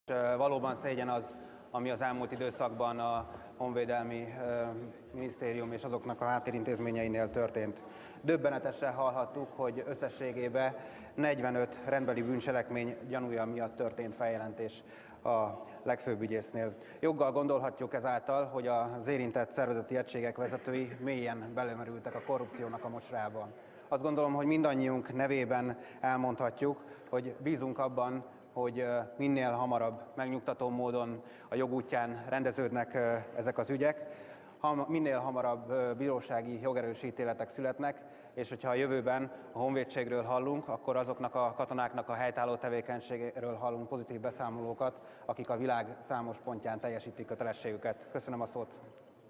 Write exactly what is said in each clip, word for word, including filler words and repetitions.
Valóban szégyen az, ami az elmúlt időszakban a Honvédelmi Minisztérium és azoknak a háttérintézményeinél történt. Döbbenetesen hallhattuk, hogy összességében negyvenöt rendbeli bűncselekmény gyanúja miatt történt feljelentés a legfőbb ügyésznél. Joggal gondolhatjuk ezáltal, hogy az érintett szervezeti egységek vezetői mélyen belemerültek a korrupciónak a mocsrába. Azt gondolom, hogy mindannyiunk nevében elmondhatjuk, hogy bízunk abban, hogy minél hamarabb megnyugtató módon a jog útján rendeződnek ezek az ügyek, minél hamarabb bírósági jogerős ítéletek születnek, és hogyha a jövőben a honvédségről hallunk, akkor azoknak a katonáknak a helytálló tevékenységéről hallunk pozitív beszámolókat, akik a világ számos pontján teljesítik kötelességüket. Köszönöm a szót!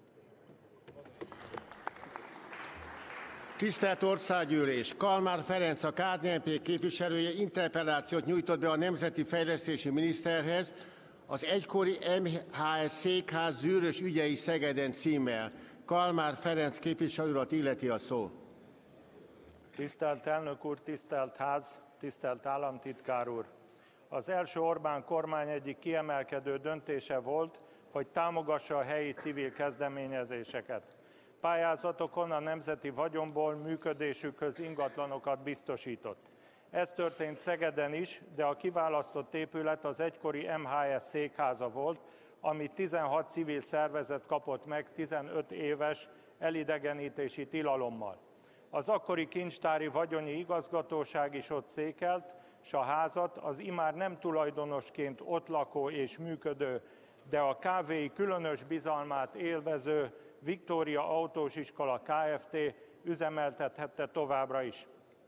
Tisztelt Országgyűlés! Kalmár Ferenc, a ká dé en pé képviselője interpellációt nyújtott be a Nemzeti Fejlesztési Miniszterhez az egykori em há es székház zűrös ügyei Szegeden címmel. Kalmár Ferenc képviselő urat illeti a szó. Tisztelt elnök úr, tisztelt ház, tisztelt államtitkár úr! Az első Orbán kormány egyik kiemelkedő döntése volt, hogy támogassa a helyi civil kezdeményezéseket. Pályázatokon a nemzeti vagyonból működésükhöz ingatlanokat biztosított. Ez történt Szegeden is, de a kiválasztott épület az egykori em há es székháza volt, amit tizenhat civil szervezet kapott meg tizenöt éves elidegenítési tilalommal. Az akkori kincstári vagyoni igazgatóság is ott székelt, s a házat az immár nem tulajdonosként ott lakó és működő, de a ká vé i különös bizalmát élvező Viktória Autós Iskola Kft. Üzemeltethette továbbra is.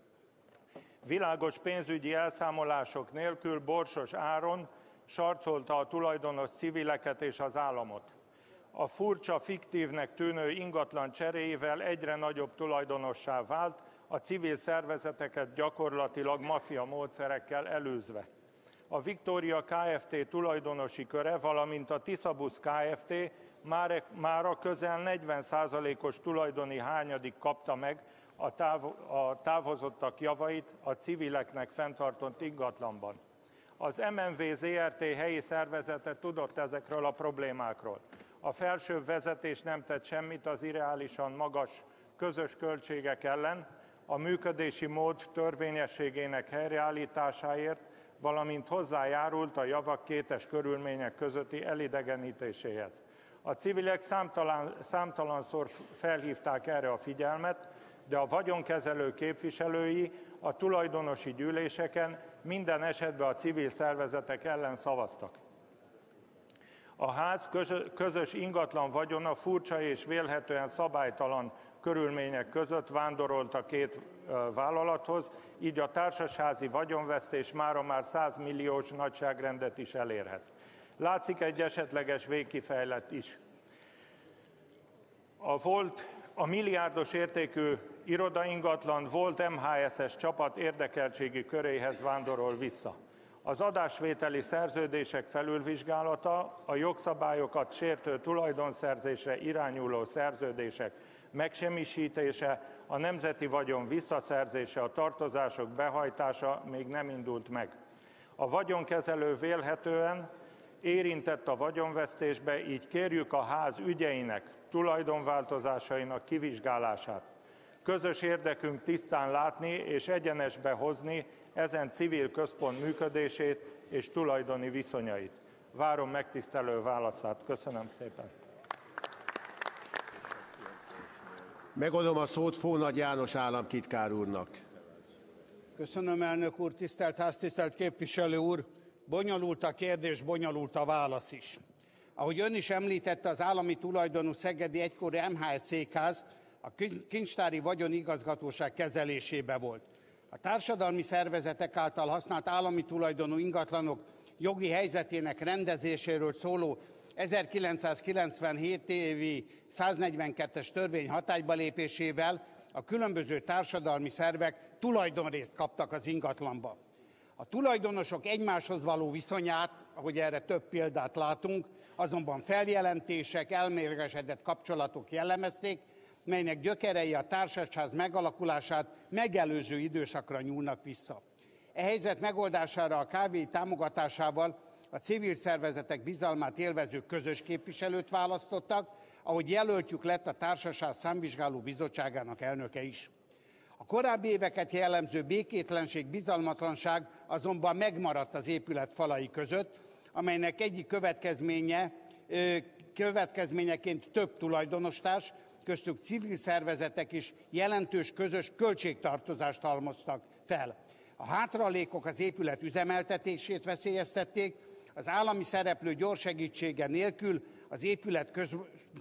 Világos pénzügyi elszámolások nélkül Borsos Áron sarcolta a tulajdonos civileket és az államot. A furcsa, fiktívnek tűnő ingatlan cseréjével egyre nagyobb tulajdonossá vált, a civil szervezeteket gyakorlatilag maffia módszerekkel elűzve. A Viktória Kft. Tulajdonosi köre, valamint a Tiszabusz Kft. Már, már a közel negyven százalékos tulajdoni hányadig kapta meg a, táv, a távozottak javait a civileknek fenntartott ingatlanban. Az em en vé zé er té helyi szervezete tudott ezekről a problémákról. A felsőbb vezetés nem tett semmit az irreálisan magas közös költségek ellen, a működési mód törvényességének helyreállításáért, valamint hozzájárult a javak kétes körülmények közötti elidegenítéséhez. A civilek számtalan, számtalanszor felhívták erre a figyelmet, de a vagyonkezelő képviselői a tulajdonosi gyűléseken minden esetben a civil szervezetek ellen szavaztak. A ház közös ingatlan vagyona furcsa és vélhetően szabálytalan körülmények között vándorolt a két vállalathoz, így a társasházi vagyonvesztés mára már száz milliós nagyságrendet is elérhet. Látszik egy esetleges végkifejlet is. A volt a milliárdos értékű irodaingatlan volt em há es-es csapat érdekeltségi köréhez vándorol vissza. Az adásvételi szerződések felülvizsgálata, a jogszabályokat sértő tulajdonszerzésre irányuló szerződések megsemmisítése, a nemzeti vagyon visszaszerzése, a tartozások behajtása még nem indult meg. A vagyonkezelő vélhetően érintett a vagyonvesztésbe, így kérjük a ház ügyeinek, tulajdonváltozásainak kivizsgálását. Közös érdekünk tisztán látni és egyenesbe hozni ezen civil központ működését és tulajdoni viszonyait. Várom megtisztelő válaszát. Köszönöm szépen. Megadom a szót Fónagy János államtitkár úrnak. Köszönöm, elnök úr, tisztelt ház, tisztelt képviselő úr. Bonyolult a kérdés, bonyolult a válasz is. Ahogy ön is említette, az állami tulajdonú szegedi egykori em há es székház a kincstári vagyonigazgatóság kezelésébe volt. A társadalmi szervezetek által használt állami tulajdonú ingatlanok jogi helyzetének rendezéséről szóló ezerkilencszázkilencvenhét évi száznegyvenkettes törvény hatályba lépésével a különböző társadalmi szervek tulajdonrészt kaptak az ingatlanba. A tulajdonosok egymáshoz való viszonyát, ahogy erre több példát látunk, azonban feljelentések, elmérgesedett kapcsolatok jellemezték, melynek gyökerei a társasház megalakulását megelőző időszakra nyúlnak vissza. E helyzet megoldására a ká vé i támogatásával a civil szervezetek bizalmát élvező közös képviselőt választottak, ahogy jelöltjük lett a Társaság Számvizsgáló Bizottságának elnöke is. A korábbi éveket jellemző békétlenség, bizalmatlanság azonban megmaradt az épület falai között, amelynek egyik következménye, következményeként több tulajdonostárs, köztük civil szervezetek is jelentős közös költségtartozást halmoztak fel. A hátralékok az épület üzemeltetését veszélyeztették, az állami szereplő gyors segítsége nélkül az épület köz,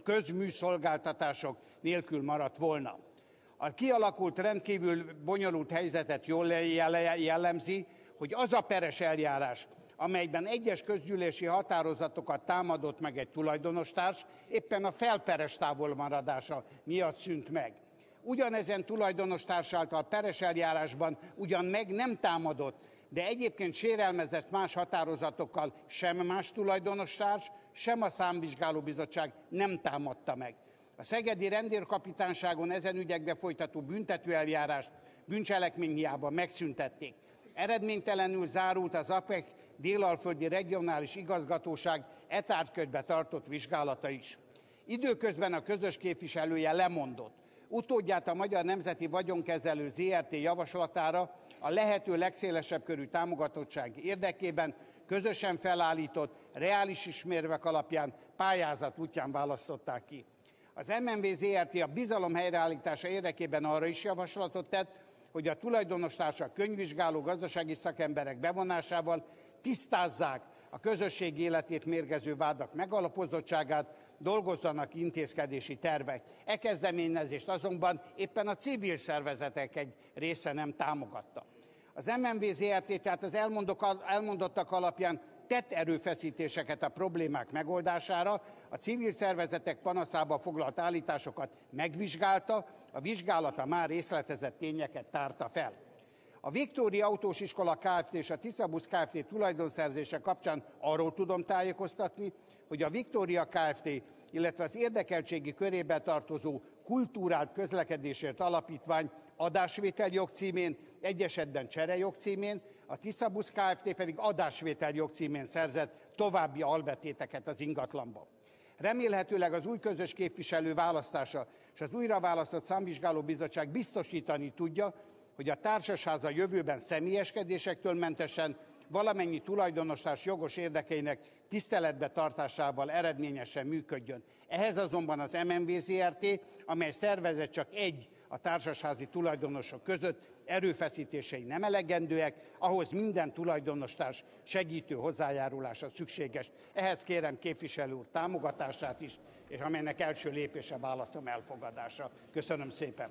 közműszolgáltatások nélkül maradt volna. A kialakult rendkívül bonyolult helyzetet jól jellemzi, hogy az a peres eljárás, amelyben egyes közgyűlési határozatokat támadott meg egy tulajdonostárs, éppen a felperes távolmaradása miatt szűnt meg. Ugyanezen tulajdonostárs által peres eljárásban ugyan meg nem támadott, de egyébként sérelmezett más határozatokkal sem más tulajdonostárs, sem a Számvizsgálóbizottság nem támadta meg. A szegedi rendőrkapitányságon ezen ügyekbe folytató büntetőeljárást bűncselekmény hiányában megszüntették. Eredménytelenül zárult az á pé e ká Dél-Alföldi Regionális Igazgatóság e tárgykörbe tartott vizsgálata is. Időközben a közös képviselője lemondott. Utódját, a Magyar Nemzeti Vagyonkezelő zé er té javaslatára a lehető legszélesebb körű támogatottság érdekében közösen felállított, reális ismérvek alapján pályázat útján választották ki. Az em en vé zé er té a bizalom helyreállítása érdekében arra is javaslatot tett, hogy a tulajdonos-társak könyvvizsgáló gazdasági szakemberek bevonásával tisztázzák a közösség életét mérgező vádak megalapozottságát, dolgozzanak intézkedési tervek. E kezdeményezést azonban éppen a civil szervezetek egy része nem támogatta. Az em en vé zé er té tehát az elmondottak alapján tett erőfeszítéseket a problémák megoldására, a civil szervezetek panaszába foglalt állításokat megvizsgálta, a vizsgálata már részletezett tényeket tárta fel. A Viktória Autós Iskola Kft. És a Tiszabusz Kft. Tulajdonszerzése kapcsán arról tudom tájékoztatni, hogy a Viktória Kft., illetve az érdekeltségi körébe tartozó Kultúrált Közlekedésért Alapítvány adásvétel jogcímén, egy esetben cserejog címén, a Tiszabusz Kft. Pedig adásvétel jogcímén szerzett további albetéteket az ingatlanba. Remélhetőleg az új közös képviselő választása és az újraválasztott Számvizsgálóbizottság biztosítani tudja, hogy a társasház a jövőben személyeskedésektől mentesen valamennyi tulajdonostárs jogos érdekeinek tiszteletbe tartásával eredményesen működjön. Ehhez azonban az em en vé zé er té, amely szervezet csak egy a társasházi tulajdonosok között, erőfeszítései nem elegendőek, ahhoz minden tulajdonostárs segítő hozzájárulása szükséges. Ehhez kérem képviselő úr támogatását is, és amelynek első lépése válaszom elfogadása. Köszönöm szépen!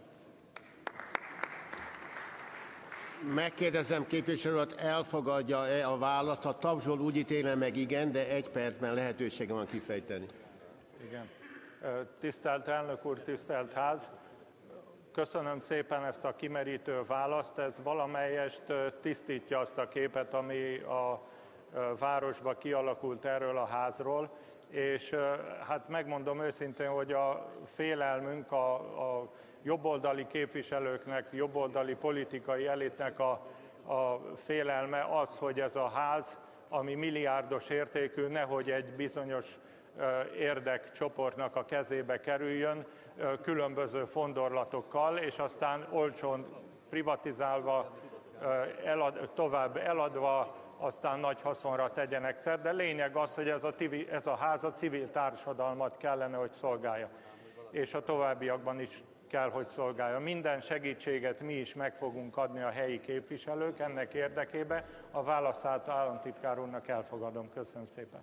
Megkérdezem képviselő urat, elfogadja-e a választ? Ha tapsol, úgy ítélem meg igen, de egy percben lehetősége van kifejteni. Igen. Tisztelt elnök úr, tisztelt ház! Köszönöm szépen ezt a kimerítő választ. Ez valamelyest tisztítja azt a képet, ami a városba kialakult erről a házról. És hát megmondom őszintén, hogy a félelmünk, a, a jobboldali képviselőknek, jobboldali politikai elitnek a, a félelme az, hogy ez a ház, ami milliárdos értékű, nehogy egy bizonyos érdekcsoportnak a kezébe kerüljön, különböző fondorlatokkal, és aztán olcsón privatizálva, elad, tovább eladva, aztán nagy haszonra tegyenek szert, de lényeg az, hogy ez a, ez a ház a civil társadalmat kellene, hogy szolgálja, és a továbbiakban is kell, hogy szolgálja. Minden segítséget mi is meg fogunk adni a helyi képviselők ennek érdekében. A válaszát államtitkár úrnak elfogadom. Köszönöm szépen.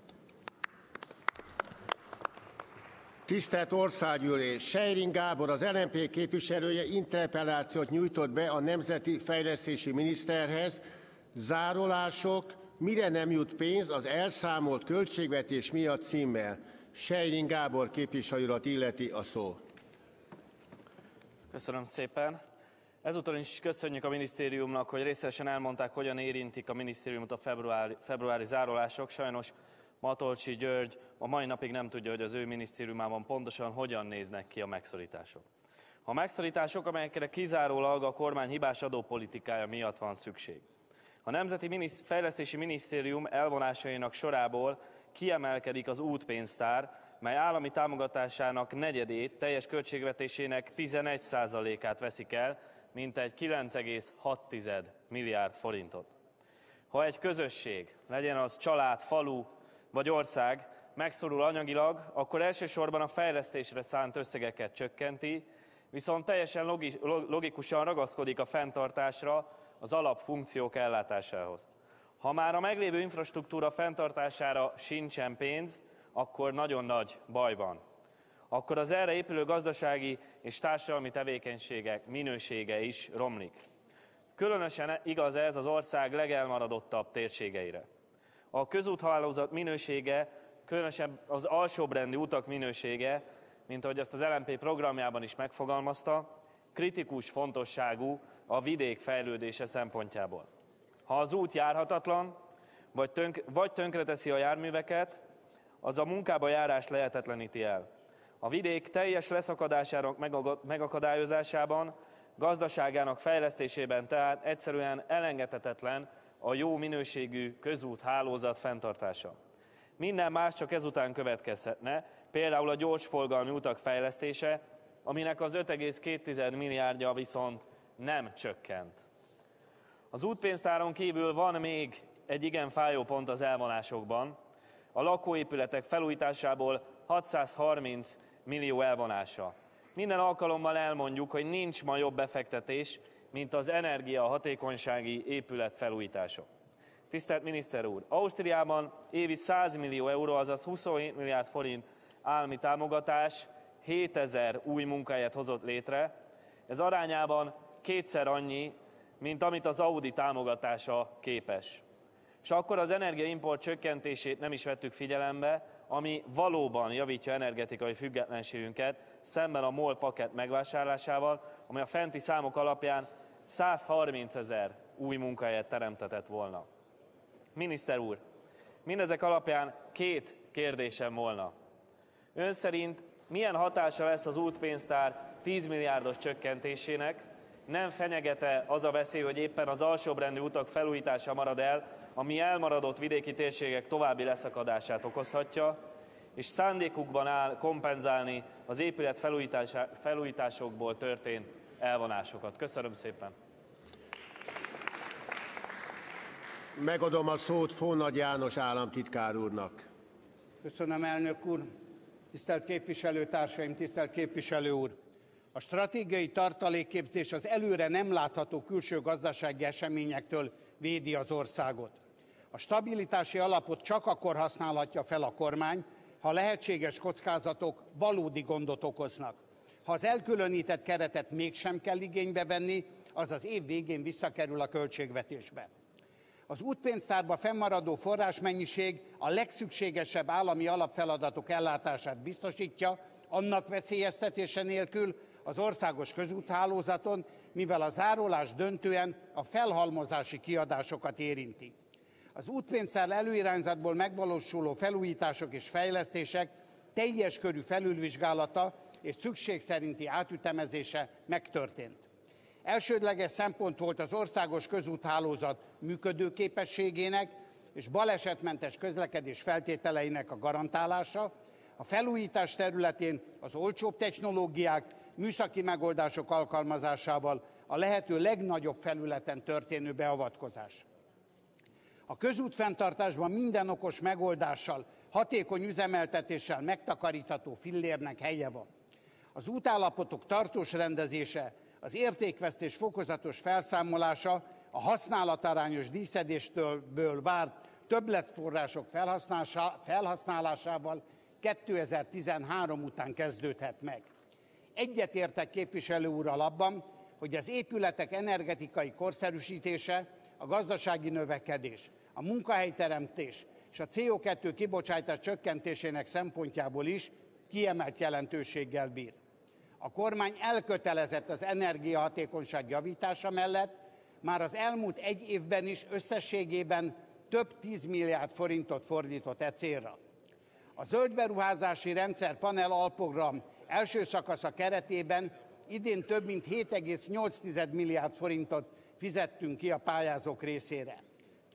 Tisztelt Országgyűlés! Sejring Gábor, az el en pé képviselője interpellációt nyújtott be a Nemzeti Fejlesztési Miniszterhez. Zárolások, mire nem jut pénz az elszámolt költségvetés miatt címmel. Sejring Gábor képviselő urat illeti a szó. Köszönöm szépen. Ezúttal is köszönjük a minisztériumnak, hogy részletesen elmondták, hogyan érintik a minisztériumot a februári, februári zárolások. Sajnos Matolcsy György a mai napig nem tudja, hogy az ő minisztériumában pontosan hogyan néznek ki a megszorítások. A megszorítások, amelyekre kizárólag a kormány hibás adópolitikája miatt van szükség. A Nemzeti Minisz- Fejlesztési Minisztérium elvonásainak sorából kiemelkedik az útpénztár, mely állami támogatásának negyedét, teljes költségvetésének tizenegy százalékát veszik el, mintegy kilenc egész hat milliárd forintot. Ha egy közösség, legyen az család, falu vagy ország, megszorul anyagilag, akkor elsősorban a fejlesztésre szánt összegeket csökkenti, viszont teljesen logi- logikusan ragaszkodik a fenntartásra, az alapfunkciók ellátásához. Ha már a meglévő infrastruktúra fenntartására sincsen pénz, akkor nagyon nagy baj van. Akkor az erre épülő gazdasági és társadalmi tevékenységek minősége is romlik. Különösen igaz ez az ország legelmaradottabb térségeire. A közúthálózat minősége, különösen az alsóbbrendű utak minősége, mint ahogy azt az el em pé programjában is megfogalmazta, kritikus fontosságú a vidék fejlődése szempontjából. Ha az út járhatatlan, vagy, tönk, vagy tönkreteszi a járműveket, az a munkába járás lehetetleníti el. A vidék teljes leszakadásának megakadályozásában, gazdaságának fejlesztésében tehát egyszerűen elengedhetetlen a jó minőségű közúthálózat fenntartása. Minden más csak ezután következhetne, például a gyorsforgalmi utak fejlesztése, aminek az öt egész két milliárdja viszont nem csökkent. Az útpénztáron kívül van még egy igen fájó pont az elvonásokban, a lakóépületek felújításából hatszázharminc millió elvonása. Minden alkalommal elmondjuk, hogy nincs ma jobb befektetés, mint az energiahatékonysági épület felújítása. Tisztelt miniszter úr, Ausztriában évi száz millió euró, azaz huszonhét milliárd forint állami támogatás hétezer új munkahelyet hozott létre. Ez arányában kétszer annyi, mint amit az Audi támogatása képes. És akkor az energiaimport csökkentését nem is vettük figyelembe, ami valóban javítja energetikai függetlenségünket szemben a MOL pakett megvásárlásával, ami a fenti számok alapján százharmincezer új munkahelyet teremtetett volna. Miniszter úr, mindezek alapján két kérdésem volna. Ön szerint milyen hatása lesz az útpénztár tíz milliárdos csökkentésének? Nem fenyegete az a veszély, hogy éppen az alsóbbrendű utak felújítása marad el, ami elmaradott vidéki térségek további leszakadását okozhatja, és szándékukban áll kompenzálni az épület felújításokból történt elvonásokat. Köszönöm szépen! Megadom a szót Fónagy János államtitkár úrnak. Köszönöm, elnök úr! Tisztelt képviselőtársaim, tisztelt képviselő úr! A stratégiai tartalékképzés az előre nem látható külső gazdasági eseményektől védi az országot. A stabilitási alapot csak akkor használhatja fel a kormány, ha lehetséges kockázatok valódi gondot okoznak. Ha az elkülönített keretet mégsem kell igénybe venni, az az év végén visszakerül a költségvetésbe. Az útpénztárba fennmaradó forrásmennyiség a legszükségesebb állami alapfeladatok ellátását biztosítja, annak veszélyeztetése nélkül az országos közúthálózaton, mivel a zárolás döntően a felhalmozási kiadásokat érinti. Az útpénztár előirányzatból megvalósuló felújítások és fejlesztések teljes körű felülvizsgálata és szükség szerinti átütemezése megtörtént. Elsődleges szempont volt az országos közúthálózat működőképességének és balesetmentes közlekedés feltételeinek a garantálása, a felújítás területén az olcsóbb technológiák, műszaki megoldások alkalmazásával a lehető legnagyobb felületen történő beavatkozás. A közútfenntartásban minden okos megoldással, hatékony üzemeltetéssel megtakarítható fillérnek helye van. Az útállapotok tartós rendezése, az értékvesztés fokozatos felszámolása, a használatarányos díszedéstől várt többletforrások felhasználásával kétezer-tizenhárom után kezdődhet meg. Egyetértek képviselő úrral abban, hogy az épületek energetikai korszerűsítése, a gazdasági növekedés, a munkahelyteremtés és a cé o kettő kibocsátás csökkentésének szempontjából is kiemelt jelentőséggel bír. A kormány elkötelezett az energiahatékonyság javítása mellett, már az elmúlt egy évben is összességében több tízmilliárd forintot fordított e célra. A zöld beruházási rendszer panel alprogram első szakasza keretében idén több mint hét egész nyolc milliárd forintot fizettünk ki a pályázók részére.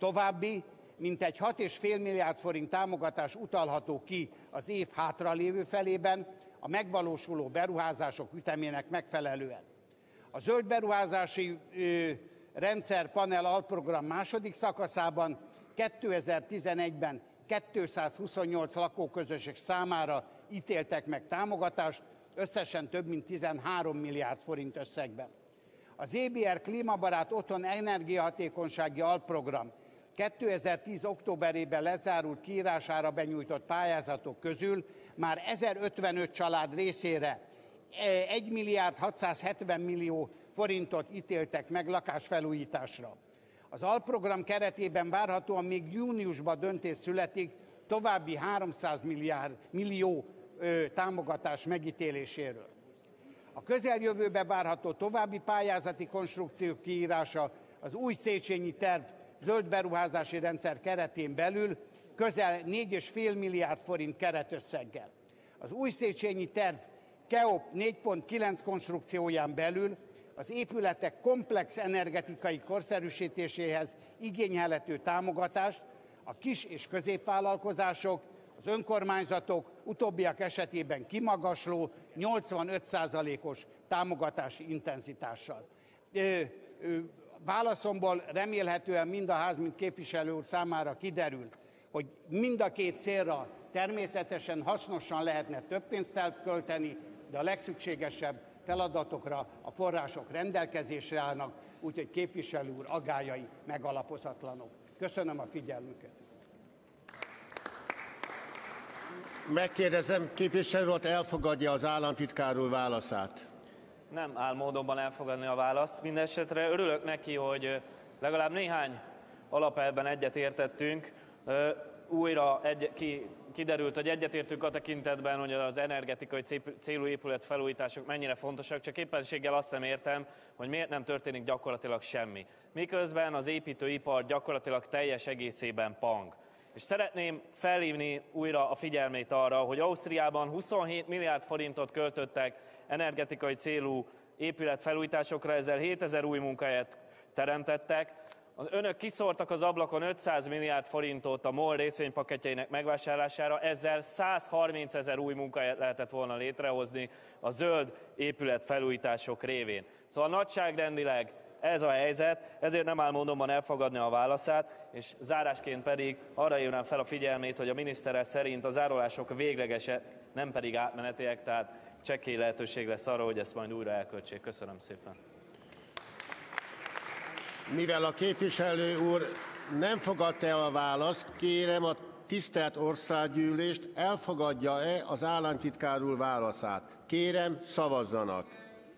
További mintegy hat egész öt milliárd forint támogatás utalható ki az év hátralévő felében a megvalósuló beruházások ütemének megfelelően. A zöld beruházási ö, rendszer panel alprogram második szakaszában kétezer-tizenegyben kétszázhuszonnyolc lakóközösség számára ítéltek meg támogatást, összesen több mint tizenhárom milliárd forint összegben. Az é bé er klímabarát otthon energiahatékonysági alprogram kétezer-tíz októberében lezárult kiírására benyújtott pályázatok közül már ezerötvenöt család részére egy milliárd hatszázhetven millió forintot ítéltek meg lakásfelújításra. Az alprogram keretében várhatóan még júniusban döntés születik további háromszáz milliárd, millió ö, támogatás megítéléséről. A közeljövőben várható további pályázati konstrukció kiírása az új Széchenyi terv zöld beruházási rendszer keretén belül közel négy egész öt milliárd forint keretösszeggel. Az új Széchenyi terv KEOP négy pont kilenc konstrukcióján belül az épületek komplex energetikai korszerűsítéséhez igényelhető támogatást a kis- és középvállalkozások, az önkormányzatok, utóbbiak esetében kimagasló nyolcvanöt százalékos támogatási intenzitással. Ö, ö, válaszomból remélhetően mind a ház, mind képviselő úr számára kiderül, hogy mind a két célra természetesen hasznosan lehetne több pénzt elkölteni, de a legszükségesebb feladatokra a források rendelkezésre állnak, úgyhogy képviselő úr aggályai megalapozatlanok. Köszönöm a figyelmüket. Megkérdezem, képviselő úr, elfogadja az államtitkár úr válaszát? Nem áll módonban elfogadni a választ. Mindenesetre örülök neki, hogy legalább néhány alapelvben egyet értettünk. Újra egy, ki, kiderült, hogy egyetértünk a tekintetben, hogy az energetikai célú épület felújítások mennyire fontosak, csak éppenséggel azt nem értem, hogy miért nem történik gyakorlatilag semmi. Miközben az építőipar gyakorlatilag teljes egészében pang. És szeretném felhívni újra a figyelmét arra, hogy Ausztriában huszonhét milliárd forintot költöttek energetikai célú épületfelújításokra, ezzel hétezer új munkahelyet teremtettek. Az önök kiszórtak az ablakon ötszáz milliárd forintot a MOL részvénypaketjeinek megvásárlására, ezzel százharmincezer új munkahelyet lehetett volna létrehozni a zöld épületfelújítások révén. Szóval nagyságrendileg ez a helyzet, ezért nem áll módonban elfogadni a válaszát, és zárásként pedig arra hívnám fel a figyelmét, hogy a minisztere szerint a zárolások véglegesek, nem pedig átmenetiek, tehát csekély lehetőség lesz arra, hogy ezt majd újra elköltsék. Köszönöm szépen. Mivel a képviselő úr nem fogadta el a választ, kérem a tisztelt Országgyűlést, elfogadja-e az államtitkár úr válaszát. Kérem, szavazzanak.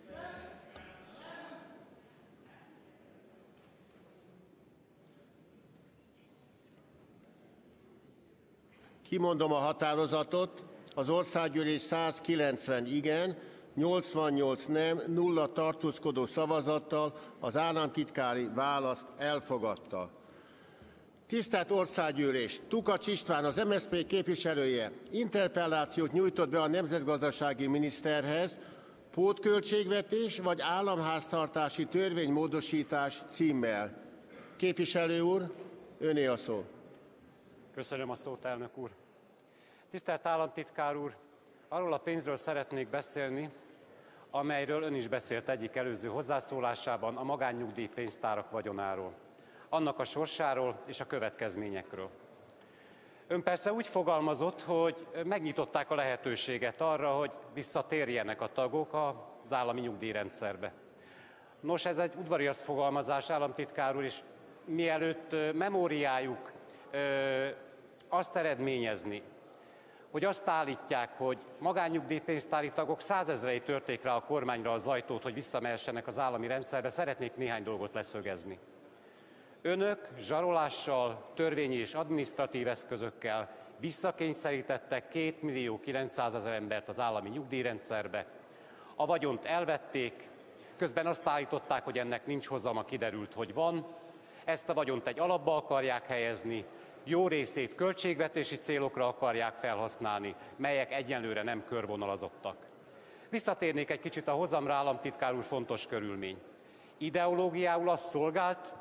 Kimondom a határozatot. Az Országgyűlés százkilencven igen, nyolcvannyolc nem, nulla tartózkodó szavazattal az államtitkári választ elfogadta. Tisztelt Országgyűlés! Tukacs István, az em es zé pé képviselője interpellációt nyújtott be a nemzetgazdasági miniszterhez, pótköltségvetés vagy államháztartási törvénymódosítás címmel. Képviselő úr, öné a szó. Köszönöm a szót, elnök úr. Tisztelt államtitkár úr, arról a pénzről szeretnék beszélni, amelyről ön is beszélt egyik előző hozzászólásában, a magánnyugdíjpénztárak vagyonáról, annak a sorsáról és a következményekről. Ön persze úgy fogalmazott, hogy megnyitották a lehetőséget arra, hogy visszatérjenek a tagok az állami nyugdíjrendszerbe. Nos, ez egy udvarias fogalmazás, államtitkár úr, és mielőtt memóriájuk azt eredményezni, hogy azt állítják, hogy magánnyugdíjpénztári tagok százezrei törték rá a kormányra az ajtót, hogy visszamehessenek az állami rendszerbe, szeretnék néhány dolgot leszögezni. Önök zsarolással, törvényi és adminisztratív eszközökkel visszakényszerítettek két millió kilencszázezer embert az állami nyugdíjrendszerbe, a vagyont elvették, közben azt állították, hogy ennek nincs hozama, kiderült, hogy van, ezt a vagyont egy alapba akarják helyezni, jó részét költségvetési célokra akarják felhasználni, melyek egyenlőre nem körvonalazottak. Visszatérnék egy kicsit a hozamra, államtitkár úr, fontos körülmény. Ideológiául azt szolgált,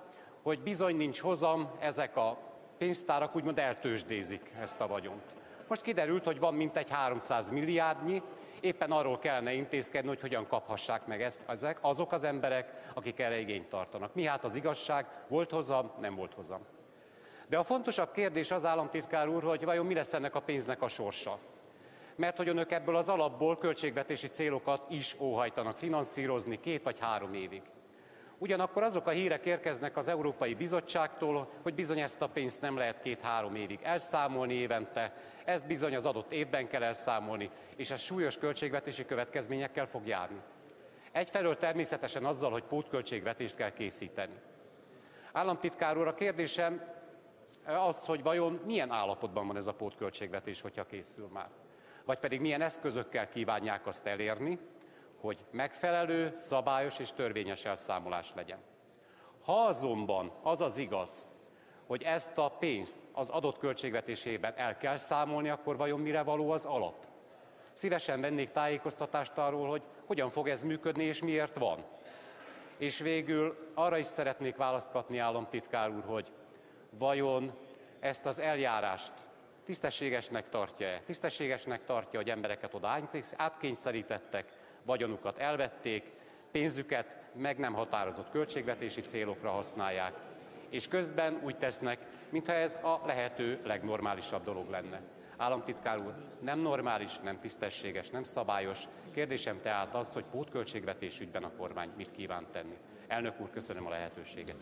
hogy bizony nincs hozam, ezek a pénztárak úgymond eltőzsdézik ezt a vagyont. Most kiderült, hogy van mintegy háromszáz milliárdnyi, éppen arról kellene intézkedni, hogy hogyan kaphassák meg ezt ezek, azok az emberek, akik erre igényt tartanak. Mi hát az igazság? Volt hozam, nem volt hozam. De a fontosabb kérdés az, államtitkár úr, hogy vajon mi lesz ennek a pénznek a sorsa. Mert hogy önök ebből az alapból költségvetési célokat is óhajtanak finanszírozni két vagy három évig. Ugyanakkor azok a hírek érkeznek az Európai Bizottságtól, hogy bizony ezt a pénzt nem lehet két-három évig elszámolni évente, ezt bizony az adott évben kell elszámolni, és ez súlyos költségvetési következményekkel fog járni. Egyfelől természetesen azzal, hogy pótköltségvetést kell készíteni. Államtitkár úr, a kérdésem az, hogy vajon milyen állapotban van ez a pótköltségvetés, hogyha készül már. Vagy pedig milyen eszközökkel kívánják azt elérni, hogy megfelelő, szabályos és törvényes elszámolás legyen. Ha azonban az az igaz, hogy ezt a pénzt az adott költségvetésében el kell számolni, akkor vajon mire való az alap? Szívesen vennék tájékoztatást arról, hogy hogyan fog ez működni és miért van. És végül arra is szeretnék választ kapni, államtitkár úr, hogy vajon ezt az eljárást tisztességesnek tartja-e? Tisztességesnek tartja, hogy embereket oda átkényszerítettek, vagyonukat elvették, pénzüket meg nem határozott költségvetési célokra használják, és közben úgy tesznek, mintha ez a lehető legnormálisabb dolog lenne. Államtitkár úr, nem normális, nem tisztességes, nem szabályos. Kérdésem tehát az, hogy pótköltségvetés ügyben a kormány mit kíván tenni. Elnök úr, köszönöm a lehetőséget.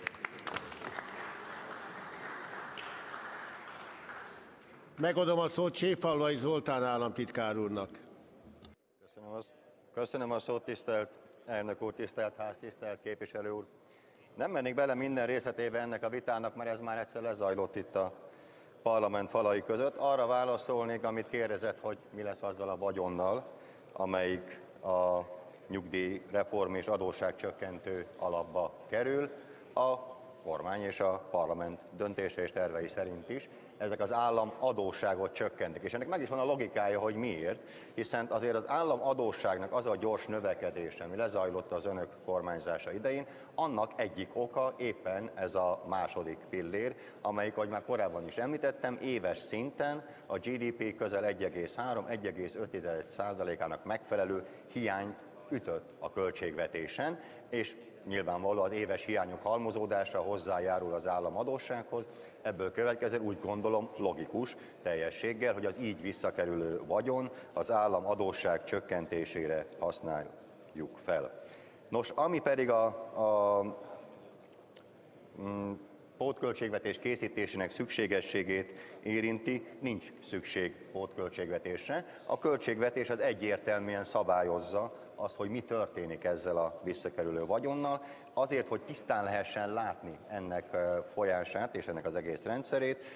Megadom a szót Cséfalvai Zoltán államtitkár úrnak. Köszönöm, az, köszönöm a szót, tisztelt elnök úr, tisztelt ház, tisztelt képviselő úr. Nem mennék bele minden részletébe ennek a vitának, mert ez már egyszer lezajlott itt a parlament falai között. Arra válaszolnék, amit kérdezett, hogy mi lesz azzal a vagyonnal, amelyik a nyugdíjreform és adósságcsökkentő alapba kerül, a kormány és a parlament döntése és tervei szerint is. Ezek az állam adósságot csökkentik. És ennek meg is van a logikája, hogy miért, hiszen azért az állam adósságnak az a gyors növekedése, ami lezajlott az önök kormányzása idején, annak egyik oka éppen ez a második pillér, amelyik, ahogy már korábban is említettem, éves szinten a gé dé pé közel egy egész három - egy egész öt százalékának megfelelő hiányt ütött a költségvetésen, és nyilvánvalóan az éves hiányok halmozódása hozzájárul az államadóssághoz. Ebből következően úgy gondolom logikus teljességgel, hogy az így visszakerülő vagyon az állam adósság csökkentésére használjuk fel. Nos, ami pedig a, a mm, pótköltségvetés készítésének szükségességét érinti, nincs szükség pótköltségvetésre. A költségvetés az egyértelműen szabályozza azt, hogy mi történik ezzel a visszakerülő vagyonnal, azért, hogy tisztán lehessen látni ennek folyását és ennek az egész rendszerét,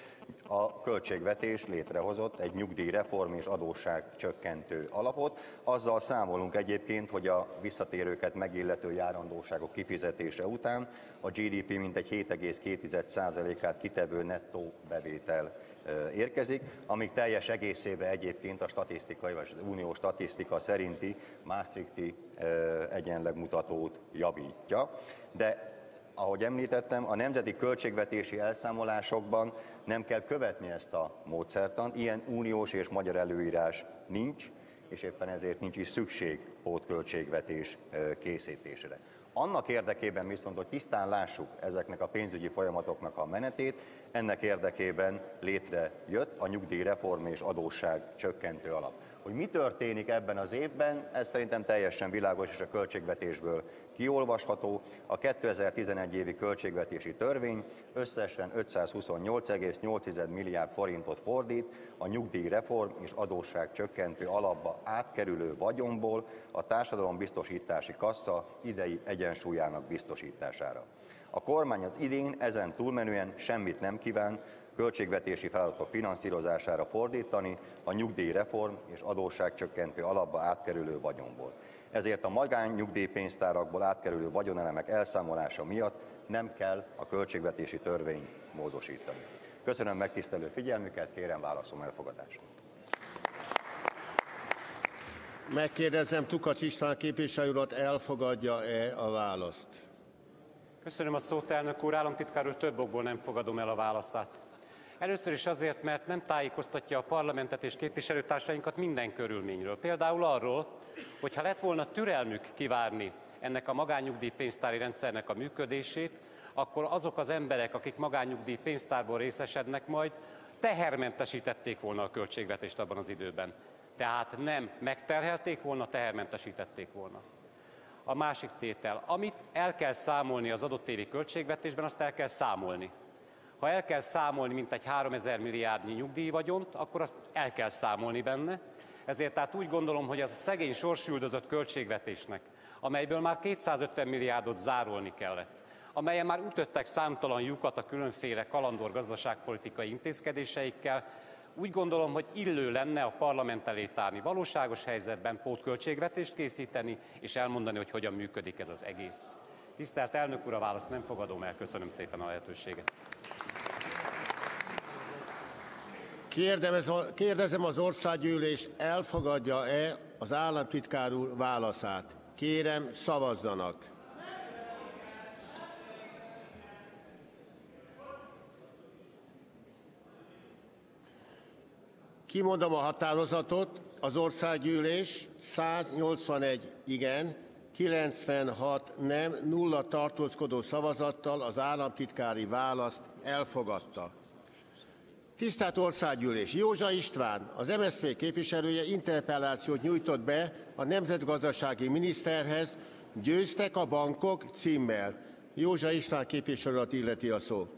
a költségvetés létrehozott egy nyugdíjreform és adósság csökkentő alapot. Azzal számolunk egyébként, hogy a visszatérőket megillető járandóságok kifizetése után a gé dé pé mintegy hét egész két százalékát kitevő nettó bevétel érkezik, amíg teljes egészében egyébként a statisztikai, vagy az uniós statisztika szerinti maastrichti egyenlegmutatót javítja. De ahogy említettem, a nemzeti költségvetési elszámolásokban nem kell követni ezt a módszertant, ilyen uniós és magyar előírás nincs, és éppen ezért nincs is szükség pótköltségvetés készítésére. Annak érdekében viszont, hogy tisztán lássuk ezeknek a pénzügyi folyamatoknak a menetét, ennek érdekében létrejött a nyugdíjreform és adósság csökkentő alap. Hogy mi történik ebben az évben, ez szerintem teljesen világos és a költségvetésből kiolvasható. A kétezer-tizenegy évi költségvetési törvény összesen ötszázhuszonnyolc egész nyolc milliárd forintot fordít a nyugdíjreform és adósság csökkentő alapba átkerülő vagyonból a társadalombiztosítási kassa idei egyensúlyának biztosítására. A kormány az idén ezen túlmenően semmit nem kíván költségvetési feladatok finanszírozására fordítani a nyugdíjreform és adósságcsökkentő alapba átkerülő vagyonból. Ezért a magánnyugdíjpénztárakból átkerülő vagyonelemek elszámolása miatt nem kell a költségvetési törvényt módosítani. Köszönöm megtisztelő figyelmüket, kérem válaszom elfogadását. Megkérdezem Tukacs István képviselő urat, elfogadja-e a választ? Köszönöm a szót, elnök úr. Államtitkár úr, több okból nem fogadom el a válaszát. Először is azért, mert nem tájékoztatja a parlamentet és képviselőtársainkat minden körülményről. Például arról, hogy ha lett volna türelmük kivárni ennek a magánnyugdíjpénztári rendszernek a működését, akkor azok az emberek, akik magánnyugdíjpénztárból részesednek majd, tehermentesítették volna a költségvetést abban az időben. Tehát nem megterhelték volna, tehermentesítették volna. A másik tétel, amit el kell számolni az adott évi költségvetésben, azt el kell számolni. Ha el kell számolni mintegy háromezer milliárdnyi nyugdíjvagyont, akkor azt el kell számolni benne. Ezért tehát úgy gondolom, hogy az a szegény sorsüldözött költségvetésnek, amelyből már kétszázötven milliárdot zárolni kellett, amelyen már ütöttek számtalan lyukat a különféle kalandor gazdaságpolitikai intézkedéseikkel, úgy gondolom, hogy illő lenne a parlament elé tárni, valóságos helyzetben pótköltségvetést készíteni, és elmondani, hogy hogyan működik ez az egész. Tisztelt elnök úr, a választ nem fogadom el, köszönöm szépen a lehetőséget. Kérdezem az országgyűlés, elfogadja-e az államtitkár úr válaszát? Kérem, szavazzanak! Kimondom a határozatot, az országgyűlés száznyolcvanegy igen, kilencvenhat nem, nulla tartózkodó szavazattal az államtitkári választ elfogadta. Tisztelt Országgyűlés! Józsa István, az em es zé pé képviselője interpellációt nyújtott be a nemzetgazdasági miniszterhez, győztek a bankok címmel. Józsa István képviselőt illeti a szó.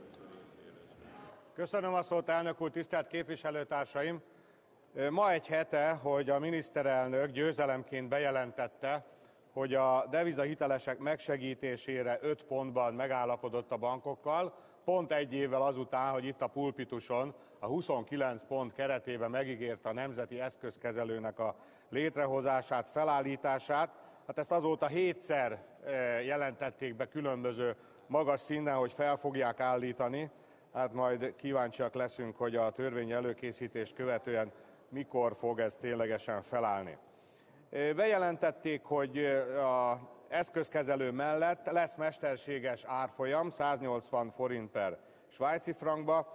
Köszönöm a szót, elnök úr, tisztelt képviselőtársaim! Ma egy hete, hogy a miniszterelnök győzelemként bejelentette, hogy a devizahitelesek megsegítésére öt pontban megállapodott a bankokkal, pont egy évvel azután, hogy itt a pulpituson a huszonkilenc pont keretében megígérte a Nemzeti Eszközkezelőnek a létrehozását, felállítását. Hát ezt azóta hétszer jelentették be különböző magas szinten, hogy fel fogják állítani. Hát majd kíváncsiak leszünk, hogy a törvény előkészítést követően mikor fog ez ténylegesen felállni. Bejelentették, hogy az eszközkezelő mellett lesz mesterséges árfolyam, száznyolcvan forint per svájci frankba,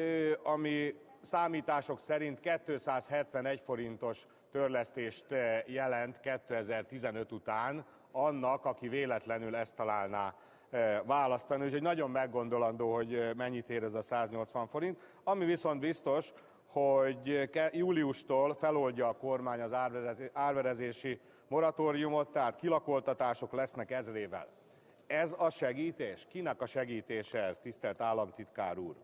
ami számítások szerint kétszázhetvenegy forintos törlesztést jelent kétezer-tizenöt után annak, aki véletlenül ezt találná választani, úgyhogy nagyon meggondolandó, hogy mennyit ér ez a száznyolcvan forint. Ami viszont biztos, hogy júliustól feloldja a kormány az árverezési moratóriumot, tehát kilakoltatások lesznek ezrével. Ez a segítés? Kinek a segítése ez, tisztelt államtitkár úr?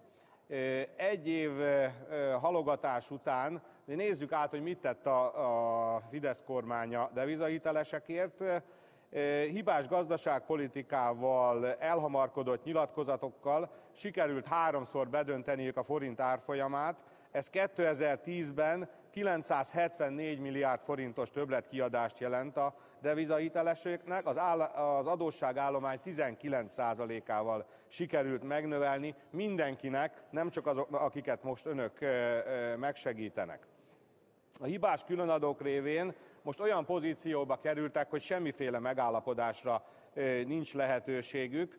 Egy év halogatás után nézzük át, hogy mit tett a, a Fidesz kormánya devizahitelesekért. Hibás gazdaságpolitikával, elhamarkodott nyilatkozatokkal sikerült háromszor bedönteniük a forint árfolyamát. Ez kétezer-tízben kilencszázhetvennégy milliárd forintos többletkiadást jelent a devizahiteleseknek, az, az adósságállomány tizenkilenc százalékával sikerült megnövelni mindenkinek, nem csak azok, akiket most önök megsegítenek. A hibás különadók révén most olyan pozícióba kerültek, hogy semmiféle megállapodásra nincs lehetőségük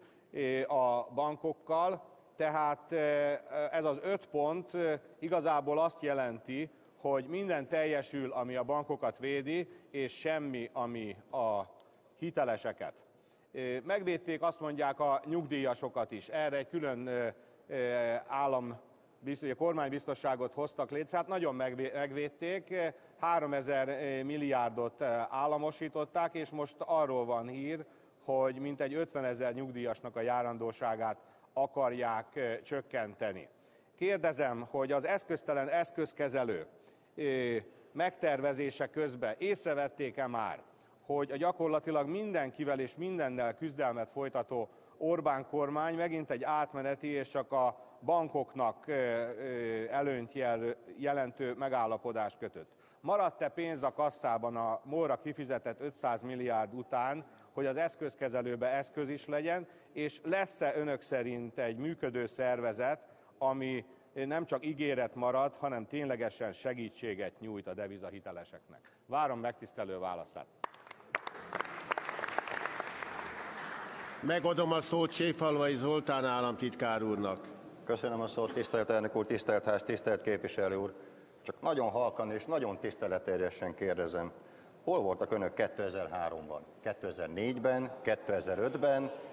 a bankokkal, tehát ez az öt pont igazából azt jelenti, hogy minden teljesül, ami a bankokat védi, és semmi, ami a hiteleseket. Megvédték, azt mondják, a nyugdíjasokat is. Erre egy külön állam, kormánybiztosságot hoztak létre, hát nagyon megvédték, háromezer milliárdot államosították, és most arról van hír, hogy mintegy ötvenezer nyugdíjasnak a járandóságát akarják csökkenteni. Kérdezem, hogy az eszköztelen eszközkezelő megtervezése közben észrevették-e már, hogy a gyakorlatilag mindenkivel és mindennel küzdelmet folytató Orbán kormány megint egy átmeneti és csak a bankoknak előnyt jelentő megállapodást kötött. Maradt-e pénz a kasszában a MOL-ra kifizetett ötszáz milliárd után, hogy az eszközkezelőbe eszköz is legyen, és lesz-e önök szerint egy működő szervezet, ami nem csak ígéret marad, hanem ténylegesen segítséget nyújt a devizahiteleseknek? Várom megtisztelő válaszát. Megadom a szót Séfalvai Zoltán államtitkár úrnak. Köszönöm a szót, tisztelt elnök úr, tisztelt ház, tisztelt képviselő úr. Csak nagyon halkan és nagyon tiszteletteljesen kérdezem, hol voltak önök kétezer-háromban, kétezer-négyben, kétezer-ötben